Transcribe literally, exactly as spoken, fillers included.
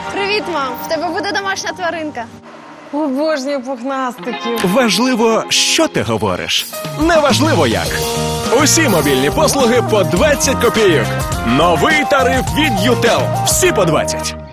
Привіт, мам. В тебе буде домашня тваринка. Обожнюю пухнастиків. Важливо, що ти говориш. Неважливо як. Усі мобільні послуги по двадцять копійок. Новий тариф від ю тел. Всі по двадцять.